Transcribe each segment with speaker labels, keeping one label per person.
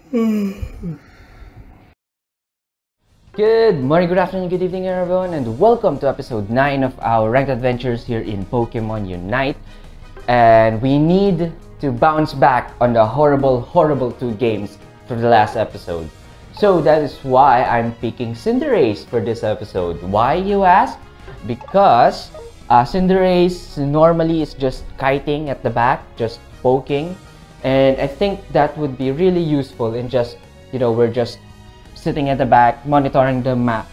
Speaker 1: Good morning, good afternoon, good evening everyone, and welcome to episode 9 of our ranked adventures here in Pokemon Unite. And we need to bounce back on the horrible 2 games from the last episode. So that is why I'm picking Cinderace for this episode. Why, you ask? Because Cinderace normally is just kiting at the back, just poking. And I think that would be really useful in just, we're just sitting at the back, monitoring the map,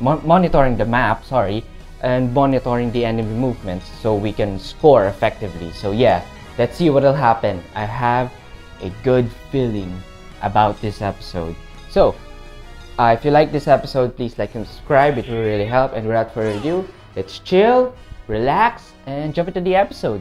Speaker 1: and monitoring the enemy movements so we can score effectively. So yeah, let's see what'll happen. I have a good feeling about this episode. So, if you like this episode, please like and subscribe. It will really help. And without further ado, let's chill, relax, and jump into the episode.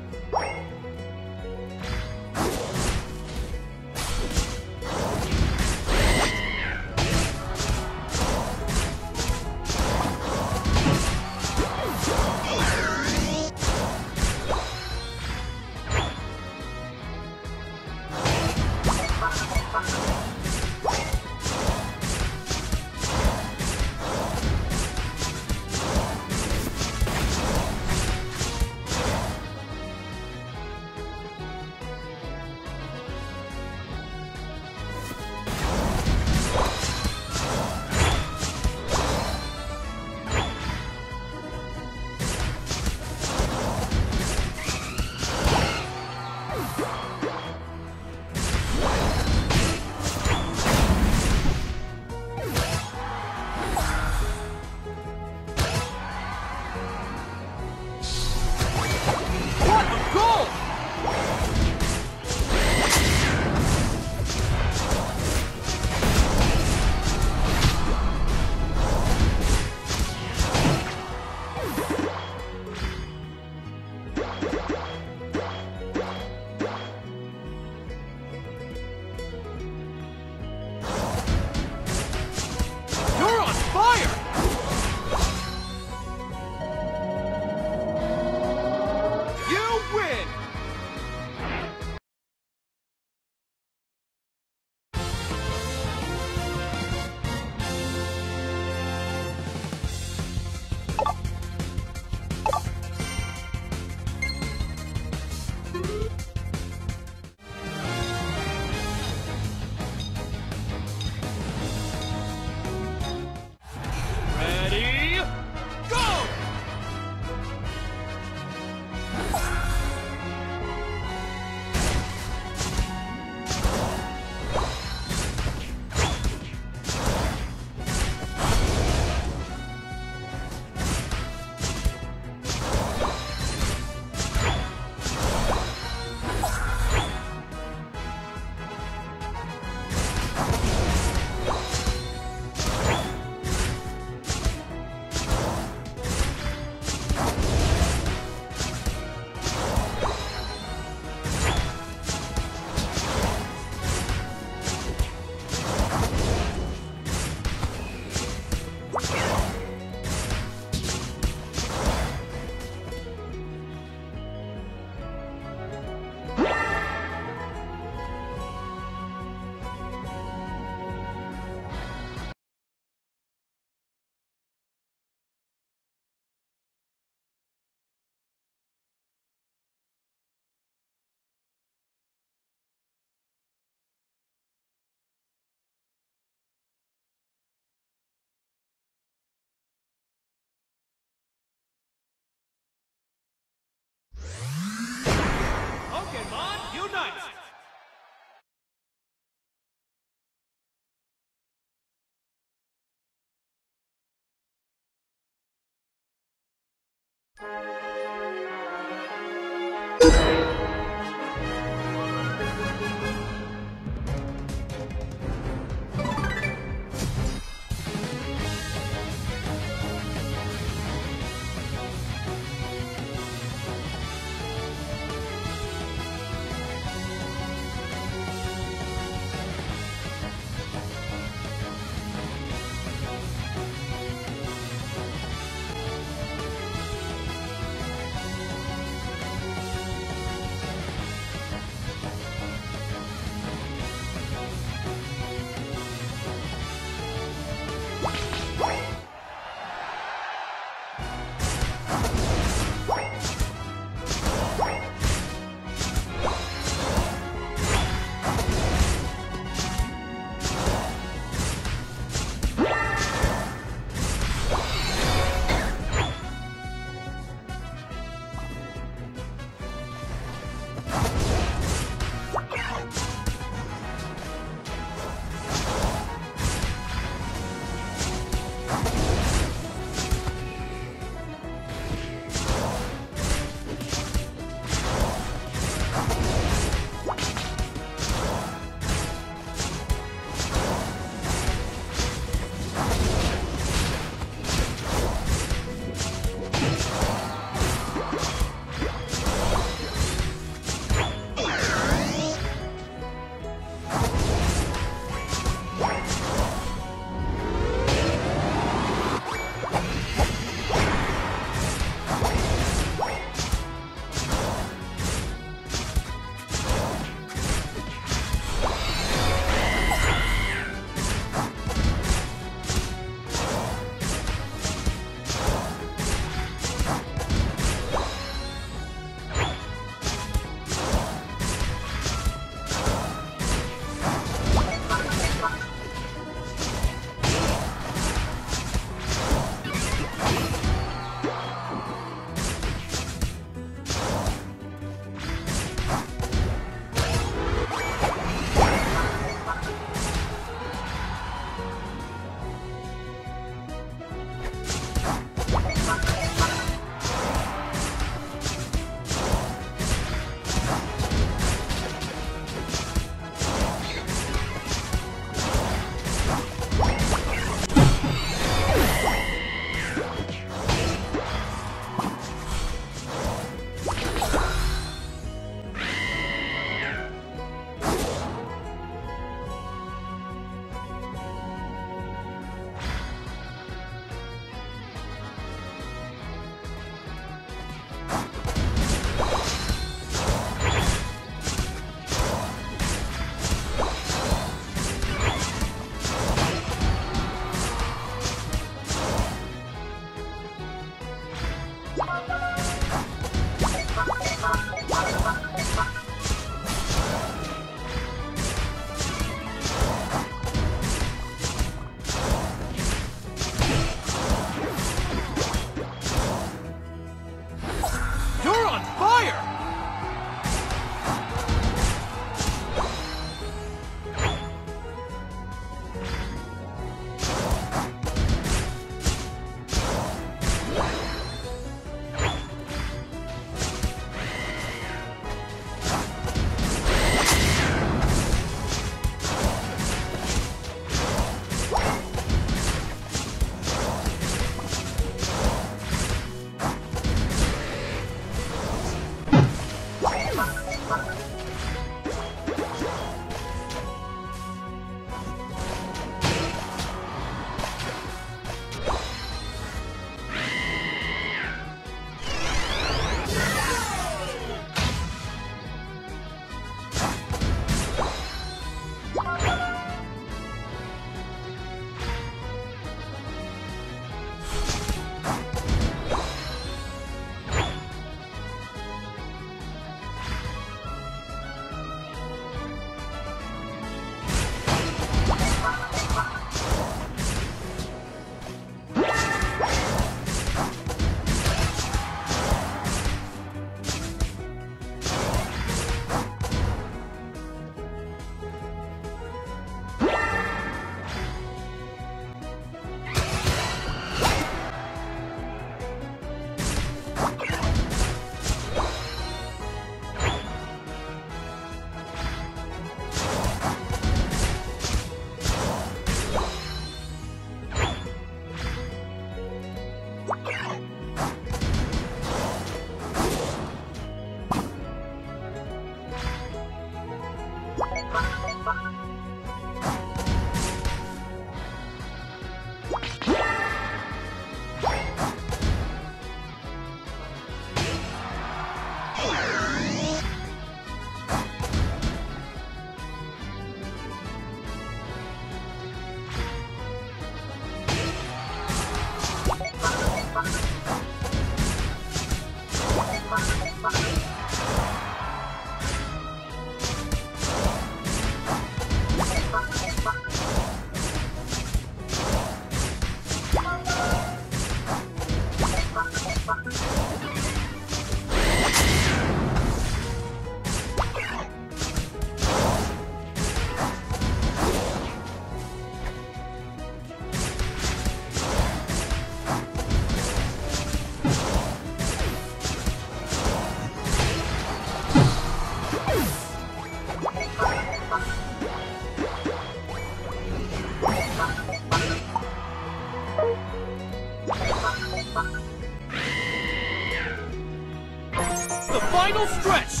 Speaker 2: The final stretch!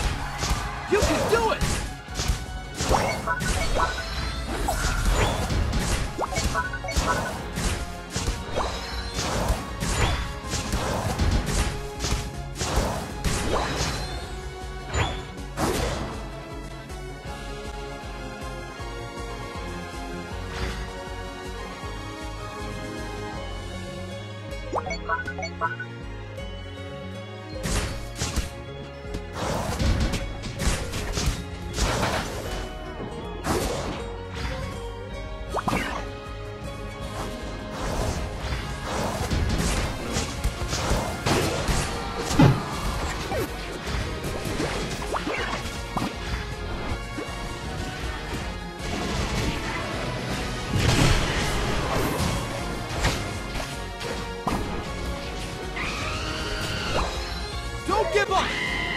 Speaker 2: You can do it! Don't give up!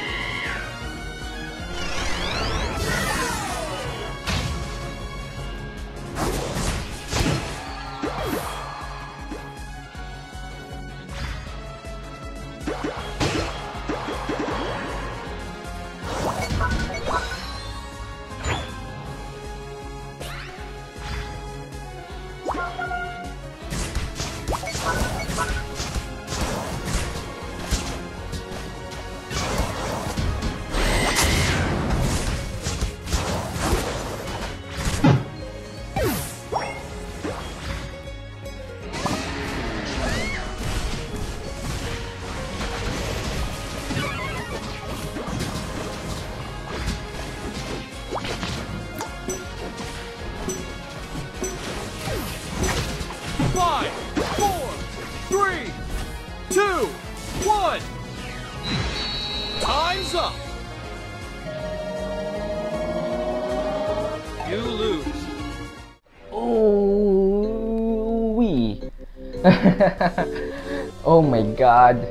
Speaker 2: Five, four, three, two, one. Time's up. You lose.
Speaker 1: Oh, wee. Oh my god.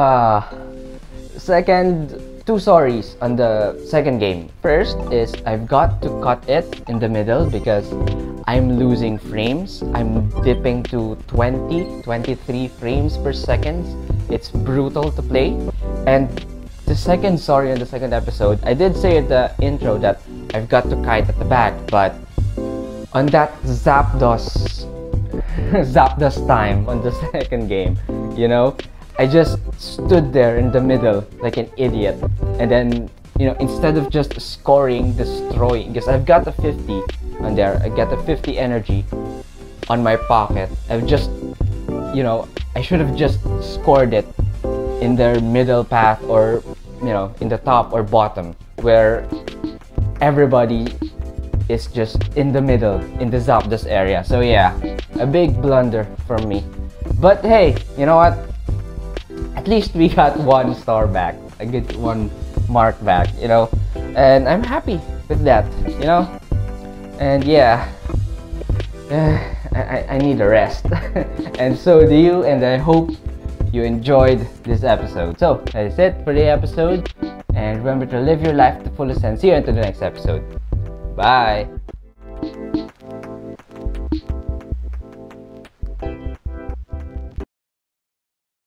Speaker 1: Two sorries on the second game. First is I've got to cut it in the middle because I'm losing frames. I'm dipping to 23 frames per second. It's brutal to play. And the second story in the second episode, I did say at the intro that I've got to kite at the back, but on that Zapdos Zapdos time on the second game, you know, I just stood there in the middle like an idiot, and then, you know, instead of just scoring, destroying, because I've got a 50 on there, I got a 50 energy on my pocket. I've just, you know, I should have just scored it in the middle path, or, you know, in the top or bottom, where everybody is just in the middle, in the Zapdos area. So yeah, a big blunder from me. But hey, you know what? At least we got 1 star back. I get 1 mark back, you know, and I'm happy with that, you know. And yeah, I need a rest. And so do you, and I hope you enjoyed this episode. So that is it for the episode, and remember to live your life to the fullest, and see you into the next episode. Bye.